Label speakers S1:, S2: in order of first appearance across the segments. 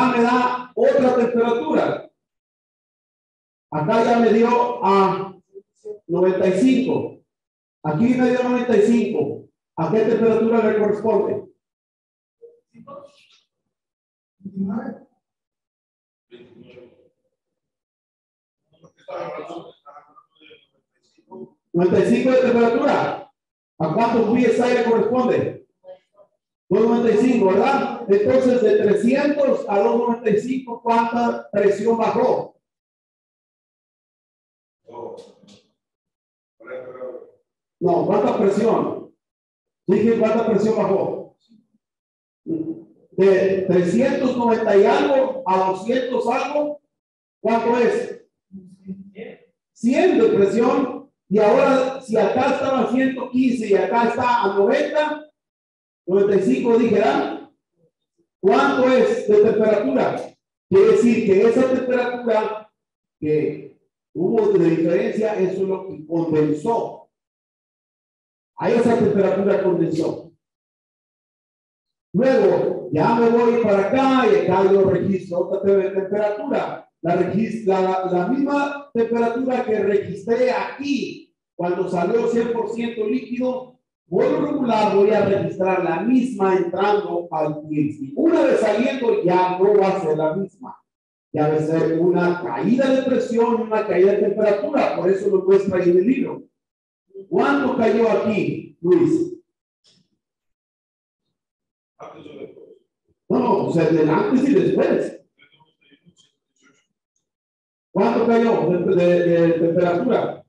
S1: acá me da otra temperatura. Acá ya me dio a 95. Aquí me dio 95. ¿A qué temperatura le corresponde? 95 de temperatura. ¿A cuántos psi le corresponde? 295, ¿verdad? Entonces, de 300 a 295, ¿cuánta presión bajó? No, ¿cuánta presión? Dije, ¿cuánta presión bajó? De 390 y algo a 200 algo, ¿cuánto es? 100 de presión. Y ahora, si acá estaba a 115 y acá está a 90, 95 dije, ¿verdad? ¿Cuánto es de temperatura? Quiere decir que esa temperatura que hubo de diferencia, eso es lo que condensó. A esa temperatura condensó. Luego, ya me voy para acá y acá yo registro otra temperatura. La misma temperatura que registré aquí cuando salió 100% líquido, vuelvo a regular, voy a registrar la misma entrando al TXT. Una vez saliendo ya no va a ser la misma. Ya va a ser una caída de presión, una caída de temperatura. Por eso lo muestra ahí en el libro. ¿Cuánto cayó aquí, Luis? No, o sea, del antes y después. ¿Cuánto cayó de temperatura?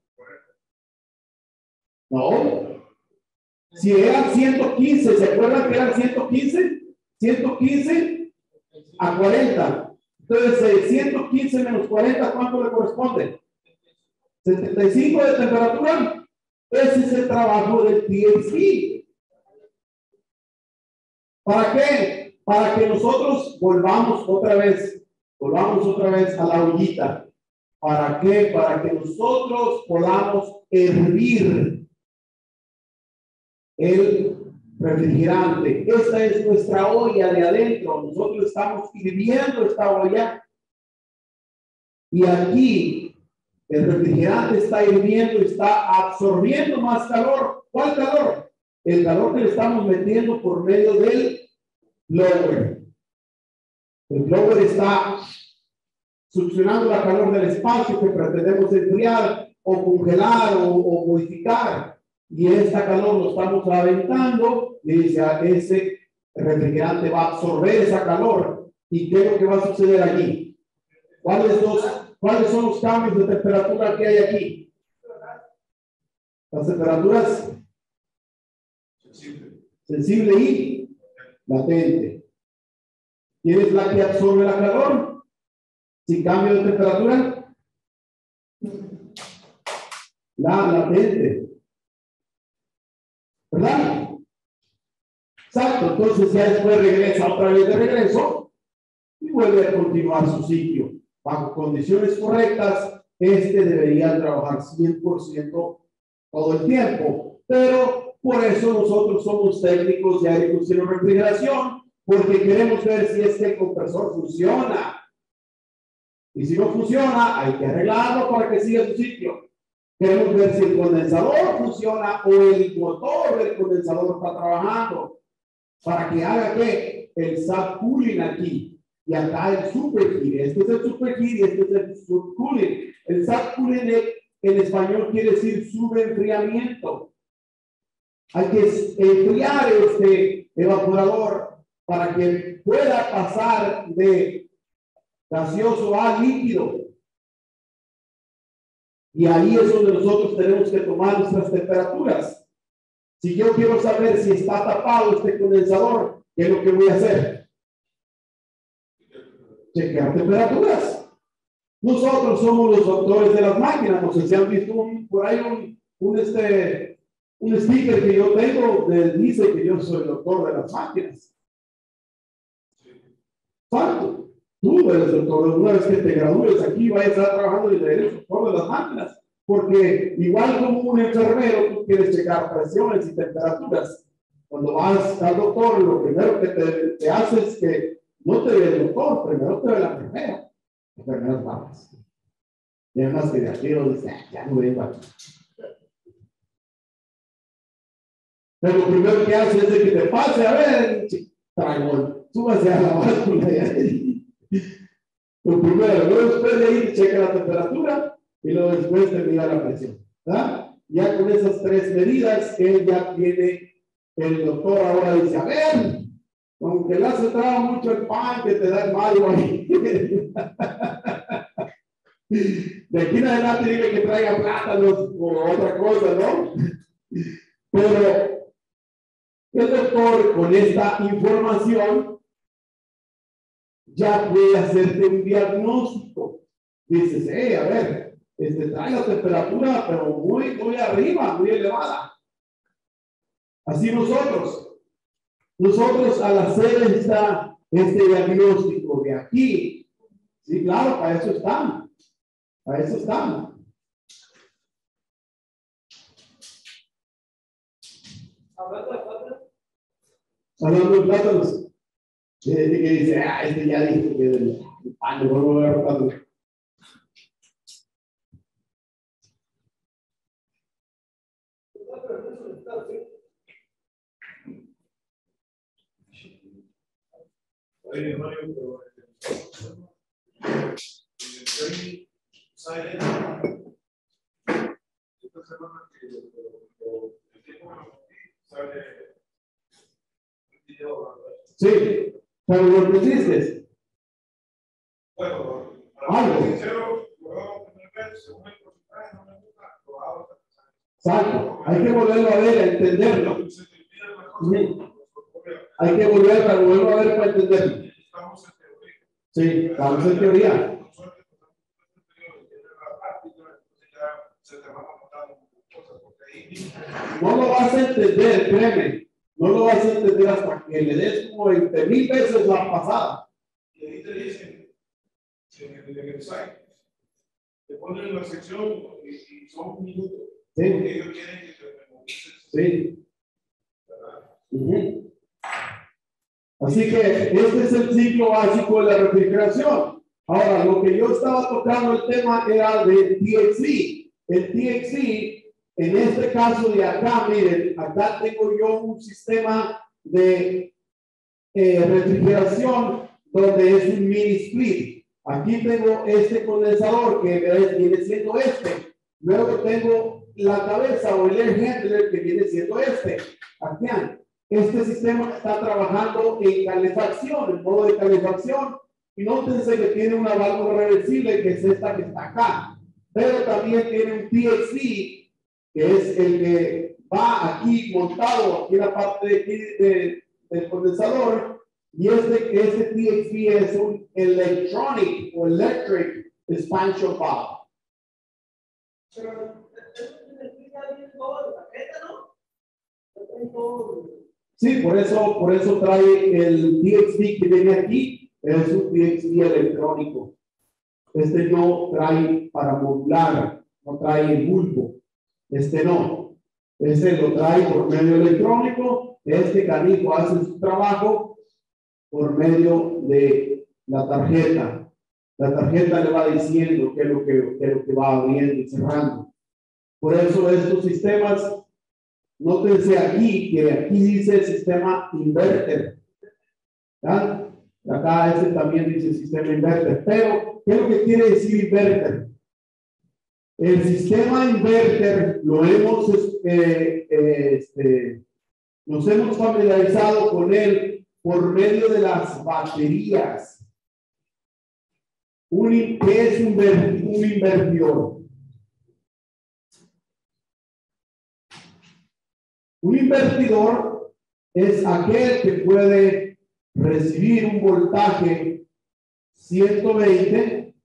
S1: No. Si eran 115, ¿se acuerdan que eran 115? 115 a 40. Entonces, 115 menos 40, ¿cuánto le corresponde? 75 de temperatura. Ese es el trabajo del TXT. ¿Para qué? Para que nosotros volvamos otra vez a la ollita. ¿Para qué? Para que nosotros podamos hervir el refrigerante. Esta es nuestra olla de adentro. Nosotros estamos hirviendo esta olla. Y aquí el refrigerante está hirviendo, está absorbiendo más calor. ¿Cuál calor? El calor que le estamos metiendo por medio del blower. El blower está succionando la calor del espacio que pretendemos enfriar o congelar o modificar. Y esta calor lo estamos aventando y ese refrigerante va a absorber esa calor. ¿Y qué es lo que va a suceder allí? ¿Cuáles son los cambios de temperatura que hay aquí? Las temperaturas sensible y latente. ¿Quién es la que absorbe la calor? Sin cambio de temperatura. La latente. ¿Verdad? Exacto. Entonces ya después regresa otra vez de regreso y vuelve a continuar su ciclo. Bajo condiciones correctas, debería trabajar 100% todo el tiempo. Pero por eso nosotros somos técnicos de aire acondicionado y refrigeración, porque queremos ver si el compresor funciona. Y si no funciona, hay que arreglarlo para que siga su sitio. Queremos ver si el condensador funciona o el motor del condensador está trabajando para que haga que el subcooling aquí. Y acá el superheat. Este es el superheat y este es el subcooling. El subcooling en español quiere decir subenfriamiento. Hay que enfriar este evaporador para que pueda pasar de gaseoso a líquido. Y ahí es donde nosotros tenemos que tomar nuestras temperaturas. Si yo quiero saber si está tapado este condensador, ¿qué es lo que voy a hacer? Chequear temperaturas. Nosotros somos los doctores de las máquinas. No sé si han visto por ahí un sticker que yo tengo que dice que yo soy el doctor de las máquinas. Exacto. Tú eres doctor, una vez que te gradúes aquí, vayas a estar trabajando y eres doctor de las máquinas. Porque igual como un enfermero, tú quieres checar presiones y temperaturas. Cuando vas al doctor, lo primero que te hace es que No te ve el doctor, primero te ve la enfermera. Enfermeras bajas. Y además que de aquí lo dice, ya no vengo aquí. Pero lo primero que hace es de que te pase, a ver, tragón, súbase a la báscula. Lo primero, luego después de ahí te checa la temperatura y luego después te mide la presión. ¿Verdad? Ya con esas tres medidas, él ya tiene, el doctor ahora dice, a ver, aunque le has entrado mucho el pan que te da el mayo ahí. De aquí en adelante dile que traiga plátanos o otra cosa, ¿no? Pero el doctor con esta información ya puede hacerte un diagnóstico. Dices, a ver, trae la temperatura, pero muy arriba, muy elevada. Así nosotros al hacer este diagnóstico de aquí, sí, claro, para eso están. Para eso están. Hablando de plátanos. Que dice, ya dijo que del pan, no vuelvo a ver plátanos. Sí, pero lo que hiciste.
S2: Bueno,
S1: algo. Exacto, hay que volverlo a ver, a entenderlo. Sí. Hay que volverlo a ver para entenderlo. Sí, estamos en teoría. No lo vas a entender, créeme. No lo vas a entender hasta que le des como 20,000 veces la pasada.
S2: Y ahí te dicen, en el site, te ponen en la sección y son un minuto.
S1: Sí.
S2: Porque ellos quieren que te memorices.
S1: Sí. Así que este es el ciclo básico de la refrigeración. Ahora, lo que yo estaba tocando el tema era de TXV. El TXV, en este caso de acá, miren, acá tengo yo un sistema de refrigeración donde es un mini split. Aquí tengo este condensador que viene siendo este. Luego tengo la cabeza o el air handler que viene siendo este. Aquí este sistema está trabajando en calefacción, en modo de calefacción. Y nótense que tiene una válvula reversible que es esta que está acá. Pero también tiene un TXV que es el que va aquí montado aquí en la parte de aquí del condensador. Y este TXV es un electronic o electric expansion valve. Sí, por eso trae el TXV que viene aquí, es un TXV electrónico. Este no trae para modular, no trae el bulbo. Este no. Este lo trae por medio electrónico. Este canijo hace su trabajo por medio de la tarjeta. La tarjeta le va diciendo qué es lo que va abriendo y cerrando. Por eso estos sistemas, nótense aquí que aquí dice sistema inverter. ¿Ya? Acá este también dice sistema inverter. Pero, ¿qué es lo que quiere decir inverter? El sistema inverter lo hemos, nos hemos familiarizado con él por medio de las baterías. ¿Qué es un invertidor? Un invertidor es aquel que puede recibir un voltaje 120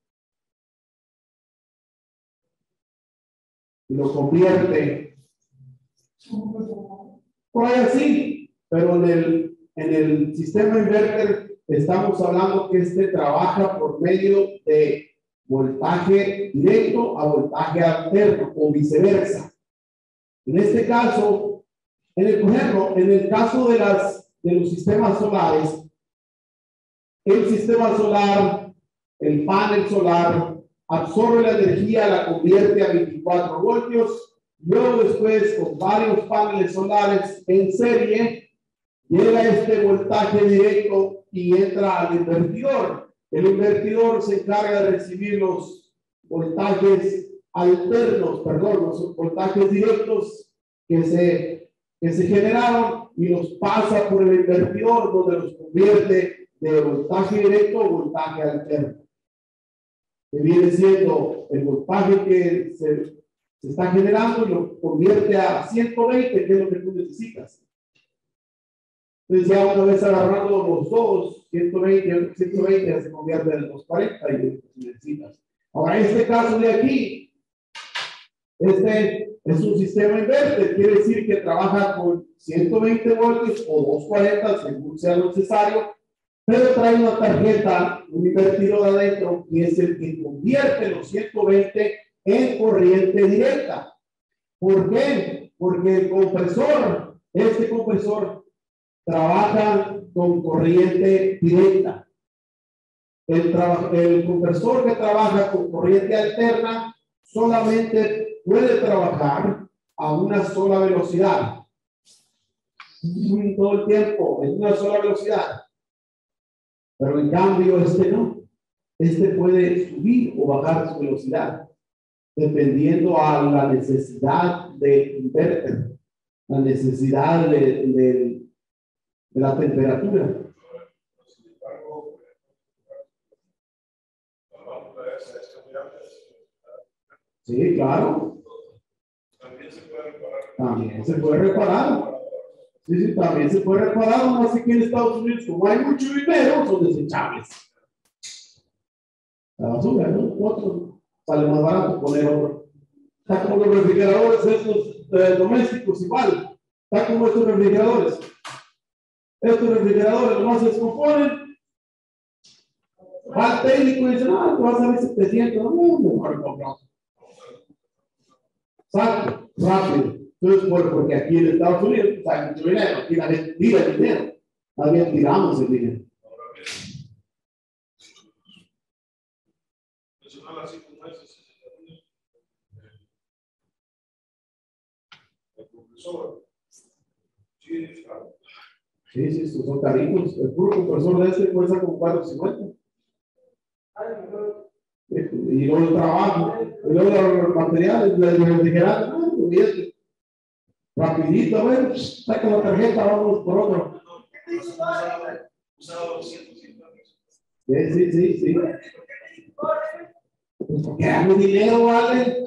S1: y lo convierte por ahí así, pero en el sistema inverter estamos hablando que trabaja por medio de voltaje directo a voltaje alterno o viceversa. En este caso, por ejemplo, en el caso de los sistemas solares, el sistema solar, el panel solar, absorbe la energía, la convierte a 24 voltios. Luego después, con varios paneles solares en serie, llega este voltaje directo y entra al invertidor. El invertidor se encarga de recibir los voltajes alternos, perdón, los voltajes directos que se generaron y los pasa por el invertidor, donde los convierte de voltaje directo a voltaje alterno, que viene siendo el voltaje que se está generando y lo convierte a 120, que es lo que tú necesitas. Entonces ya una vez agarrando los dos, 120 ya se convierte en 240 y es lo que necesitas. Ahora, este caso de aquí, este es un sistema inverter, quiere decir que trabaja con 120 voltios o 240, según sea necesario, pero trae una tarjeta, un invertidor adentro, que es el que convierte los 120 en corriente directa. ¿Por qué? Porque el compresor, este compresor, trabaja con corriente directa. El compresor que trabaja con corriente alterna solamente puede trabajar a una sola velocidad. Todo el tiempo, en una sola velocidad. Pero en cambio este no. Este puede subir o bajar su velocidad dependiendo a la necesidad del inverter, la necesidad de la temperatura. Sí, claro. También se puede reparar. Sí, también se puede reparar. Más que en Estados Unidos, como hay mucho dinero, son desechables. La basura, ¿no? Otro sale más barato poner otro. Está como los refrigeradores estos domésticos, igual. Está como estos refrigeradores. Estos refrigeradores nomás se descomponen. Va al técnico y dice, no, te vas a salir 700. No, mejor compramos. Exacto, rápido. Entonces, porque aquí en Estados Unidos hay mucho dinero, aquí la gente tira el dinero, también tiramos el dinero. Sí, estos son carísimos. El puro compresor de este cuesta como 450. Y luego el trabajo, y luego los materiales, el refrigerante, rapidito, a ver, saca la tarjeta, vamos por otro. Sí. Pues porque hago dinero, vale.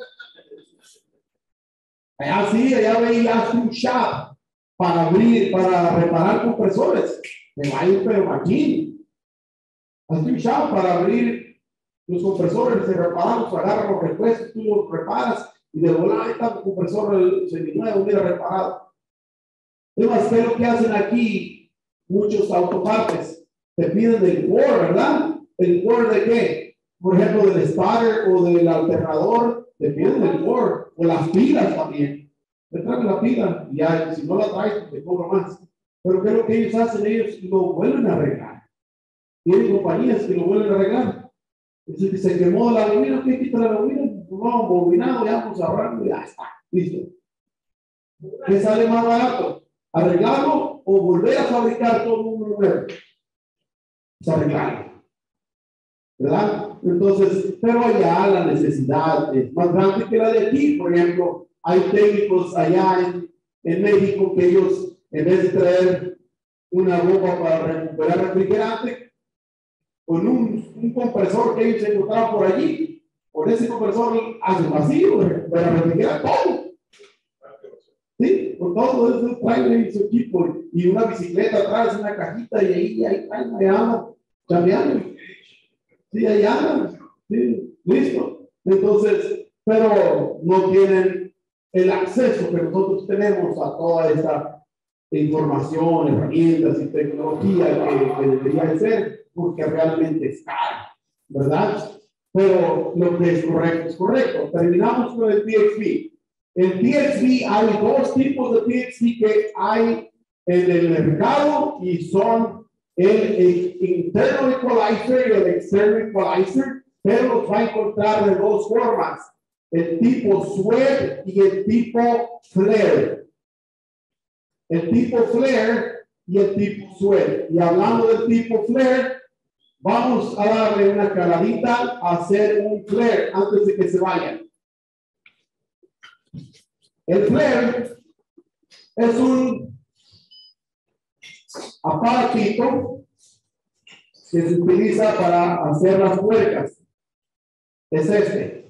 S1: Allá sí, allá veía un shop para abrir, para reparar compresores. Me va a ir, pero aquí. Hazte un shop para abrir los compresores, se reparan, se agarran los repuestos, tú los reparas y de volada está el compresor seminuevo, mira, reparado. Además, ¿qué es lo que hacen aquí? Muchos autopartes te piden el core, ¿verdad? ¿El core de qué? Por ejemplo, del starter o del alternador, te piden el core, o las pilas también. Te traen la pila y ya, si no la traes, te cobro más. Pero ¿qué es lo que ellos hacen? Ellos lo vuelven a arreglar. Tienen compañías que lo vuelven a arreglar. Dice que se quemó la bobina, ¿qué quita la bobina? No, bobinado, ya vamos a ahorrar, ya está, listo. ¿Qué sale más barato? ¿Arreglarlo o volver a fabricar todo un nuevo? Es arreglarlo, ¿verdad? Entonces, pero allá la necesidad es más grande que la de aquí. Por ejemplo, hay técnicos allá en México que ellos, en vez de traer una bomba para recuperar refrigerante, con un compresor que ellos encontraron por allí, con ese compresor hace vacío, recupera refrigerante, todo. Sí, con todo eso trae su equipo y una bicicleta atrás, una cajita y ahí andan, cambiando. Sí, ahí andan. Sí, listo. Entonces, pero no tienen el acceso que nosotros tenemos a toda esta información, herramientas y tecnología que debería ser, porque realmente es caro, ¿verdad? Pero lo que es correcto. Terminamos con el PXP. En PXP hay dos tipos de PXP que hay en el mercado y son el internal equalizer y el external equalizer, pero los va a encontrar de dos formas, el tipo Swed y el tipo Flare. El tipo Flare y el tipo Swed. Y hablando del tipo Flare, vamos a darle una caladita a hacer un flare antes de que se vaya. El flare es un aparatito que se utiliza para hacer las tuercas. Es este.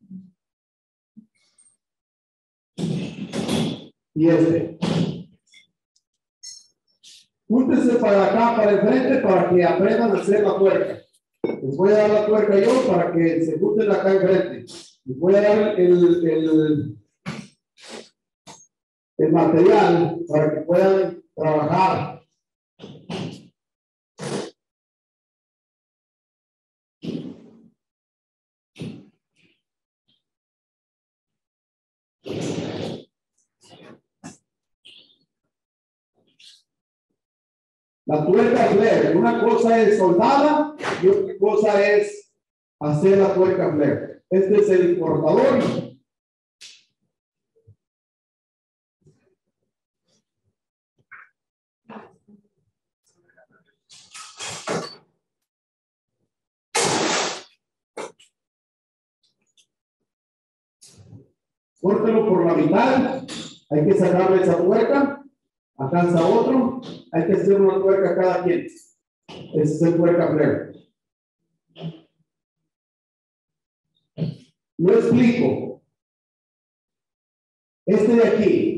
S1: Y este. Júntense para acá, para el frente, para que aprendan a hacer la tuerca. Les voy a dar la tuerca yo para que se junten acá enfrente. Les voy a dar el material para que puedan trabajar. La tuerca flare, una cosa es soldada y otra cosa es hacer la tuerca flare. Este es el cortador. Córtelo por la mitad. Hay que sacarle esa tuerca. Acá está otro. Hay que hacer una tuerca cada quien. Ese es el tuerca flare. Lo explico. Este de aquí